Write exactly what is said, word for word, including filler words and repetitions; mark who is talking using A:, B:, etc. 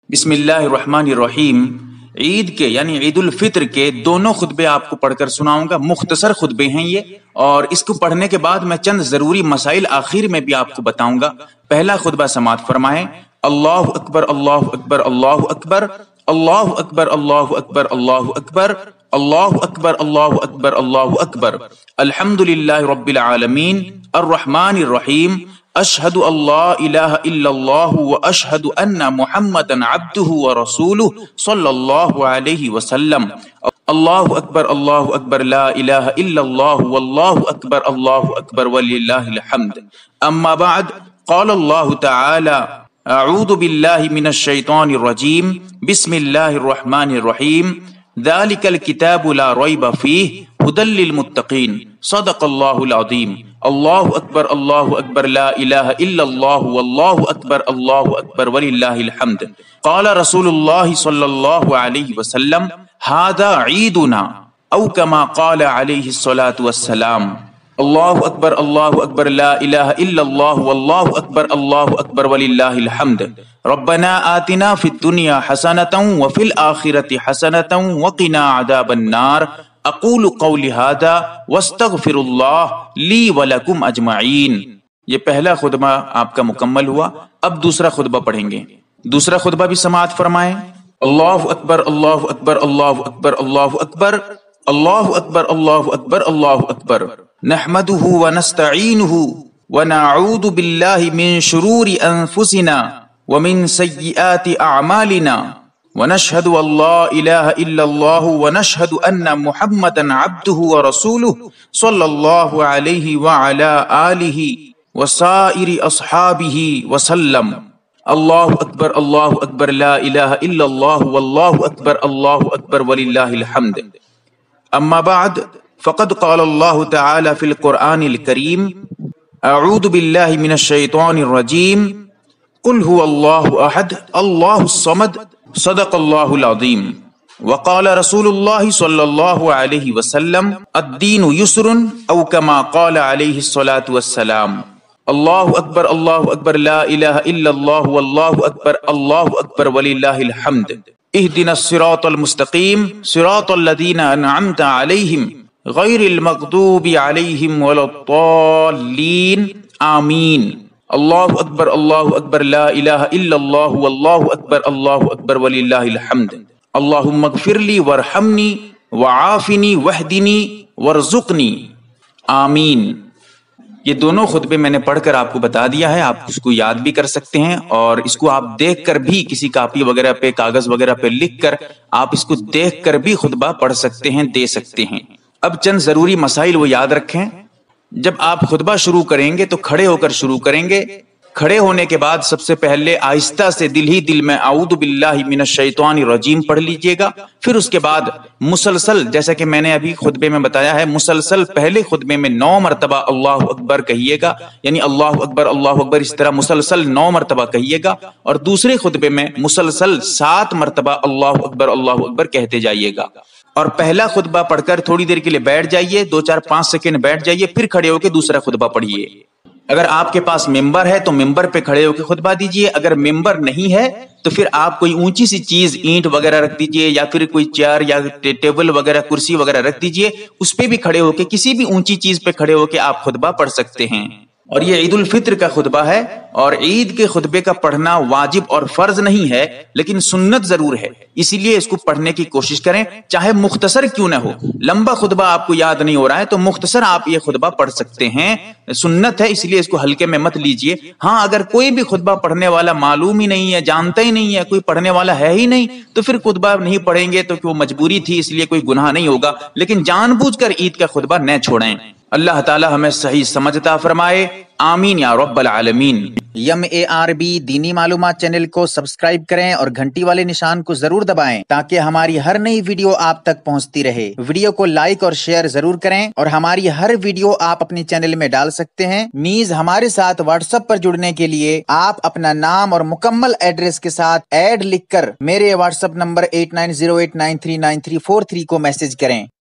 A: بسم اللہ الرحمن الرحیم۔ عید کے یعنی عید الفطر کے دونوں خطبے آپ کو پڑھ کر سناؤں گا۔ مختصر خطبے ہیں یہ، اور اس کو پڑھنے کے بعد میں چند ضروری مسائل آخر میں بھی آپ کو بتاؤں گا۔ پہلا خطبہ سماعت فرمائیں۔ اللہ اکبر اللہ اکبر اللہ اکبر اللہ اکبر اللہ اکبر اللہ اکبر اللہ اکبر اللہ اکبر اللہ اکبر الحمدللہ رب العالمین الرحمن الرحیم اشہد اللہ الہ الا اللہ واشہد ان محمدا عبدہ ورسولہ صلی اللہ علیہ وسلم۔ اللہ اکبر اللہ اکبر لا الہ الا اللہ واللہ اکبر اللہ اکبر وللہ الحمد۔ اما بعد، قال اللہ تعالی اعوذ باللہ من الشیطان الرجیم بسم اللہ الرحمن الرحیم ذالک الکتاب لا ریب فیہ ھدی للمتقین صدق اللہ العظیم۔ اللہ اکبر اللہ اکبر لا الہ الا اللہ واللہ اکبر اللہ اکبر وللہ الحمد۔ قال رسول اللہ صلی اللہ علیہ وسلم ھذا عیدنا او کما قال علیہ الصلاۃ والسلام۔ اللہ اکبر اللہ اکبر لا الہ الا اللہ واللہ اکبر اللہ اکبر وللہ الحمد۔ ربنا آتنا فی الدنیا حسنۃ وفی الآخرۃ حسنۃ وقنا عذاب النار۔ اقول قولی ھذا واستغفر اللہ لی ولکم اجمعین۔ یہ پہلا خطبہ آپ کا مکمل ہوا۔ اب دوسرا خطبہ پڑھیں گے۔ دوسرا خطبہ بھی سماعت فرمائیں۔ اللہ اکبر اللہ اکبر اللہ اکبر اللہ اکبر اللہ اکبر اللہ اکبر اللہ اکبر نحمده ونستعینه ونعوذ باللہ من شرور انفسنا ومن سیئات اعمالنا ونشهد ان لا الہ الا اللہ ونشهد ان محمدا عبدہ ورسولہ صلی اللہ علیہ وعلا آلہ وسائر اصحابہ وسلم۔ اللہ اکبر اللہ اکبر لا الہ الا اللہ واللہ اکبر اللہ اکبر وللہ الحمد۔ اما بعد، فقد قال اللہ تعالی فی القرآن الکریم اعوذ باللہ من الشیطان الرجیم قل هو اللہ احد اللہ الصمد صدق اللہ العظیم۔ وقال رسول اللہ صلی اللہ علیہ وسلم الدین یسر او کما قال علیہ الصلاۃ والسلام۔ اللہ اکبر اللہ اکبر لا الہ الا اللہ واللہ اکبر اللہ اکبر وللہ الحمد۔ اہدنا الصراط المستقیم صراط الذین انعمت علیہم غیر المغضوب علیہم ولا الضالین آمین۔ اللہ اکبر اللہ اکبر لا الہ الا اللہ واللہ اکبر اللہ اکبر وللہ الحمد۔ اللہم اغفر لی وارحمنی وعافنی واہدنی وارزقنی آمین۔ یہ دونوں خطبے میں نے پڑھ کر آپ کو بتا دیا ہے، آپ اس کو یاد بھی کر سکتے ہیں، اور اس کو آپ دیکھ کر بھی کسی کاپی وغیرہ پہ کاغذ وغیرہ پہ لکھ کر آپ اس کو دیکھ کر بھی خطبہ پڑھ سکتے ہیں، دے سکتے ہیں۔ اب چند ضروری مسائل وہ یاد رکھیں۔ جب آپ خطبہ شروع کریں گے تو کھڑے ہو کر شروع کریں گے۔ کھڑے ہونے کے بعد سب سے پہلے آہستہ سے دل ہی دل میں اعوذ باللہ من الشیطان الرجیم پڑھ لیجئے گا۔ پھر اس کے بعد مسلسل، جیسا کہ میں نے ابھی خطبے میں بتایا ہے، مسلسل پہلے خطبے میں نو مرتبہ اللہ اکبر کہیے گا، یعنی اللہ اکبر اللہ اکبر اس طرح مسلسل نو مرتبہ کہیے گا، اور دوسرے خطبے میں مسلسل سات مرتبہ اللہ اکبر اللہ اکبر کہتے جائیے گا۔ اور پہلا خطبہ پڑھ کر تھوڑی دیر کے لیے بیٹھ جائیے، دو چار پانچ سیکنڈ بیٹھ جائیے، پھر کھڑے ہو کے دوسرا خطبہ پڑھیے۔ اگر آپ کے پاس ممبر ہے تو ممبر پہ کھڑے ہو کے خطبہ دیجئے، اگر ممبر نہیں ہے تو پھر آپ کوئی اونچی سی چیز اینٹ وغیرہ رکھ دیجئے، یا پھر کوئی چیئر یا ٹیبل وغیرہ کرسی وغیرہ رکھ دیجئے، اس پہ بھی کھڑے ہو کے کسی بھی اونچی چیز پہ کھڑے ہو کے آپ خطبہ پڑھ سکتے ہیں۔ اور یہ عید الفطر کا خطبہ ہے، اور عید کے خطبے کا پڑھنا واجب اور فرض نہیں ہے، لیکن سنت ضرور ہے، اسی لیے اس کو پڑھنے کی کوشش کریں، چاہے مختصر کیوں نہ ہو۔ لمبا خطبہ آپ کو یاد نہیں ہو رہا ہے تو مختصر آپ یہ خطبہ پڑھ سکتے ہیں، سنت ہے، اس لیے اس کو ہلکے میں مت لیجئے۔ ہاں، اگر کوئی بھی خطبہ پڑھنے والا معلوم ہی نہیں ہے، جانتا ہی نہیں ہے، کوئی پڑھنے والا ہے ہی نہیں، تو پھر خطبہ نہیں پڑھیں گے تو وہ مجبوری تھی، اس لیے کوئی گناہ نہیں ہوگا، لیکن جان بوجھ کر عید کا خطبہ نہ چھوڑیں۔ اللہ تعالی ہمیں صحیح سمجھ عطا فرمائے، آمین یا رب العالمین۔
B: یم اے آر بی دینی معلومات چینل کو سبسکرائب کریں اور گھنٹی والے نشان کو ضرور دبائیں تاکہ ہماری ہر نئی ویڈیو آپ تک پہنچتی رہے۔ ویڈیو کو لائک اور شیئر ضرور کریں، اور ہماری ہر ویڈیو آپ اپنے چینل میں ڈال سکتے ہیں۔ نیز ہمارے ساتھ واٹس ایپ پر جڑنے کے لیے آپ اپنا نام اور مکمل ایڈریس کے ساتھ ایڈ لکھ کر میرے WhatsApp number eight nine zero eight nine three nine three four three کو میسج کریں۔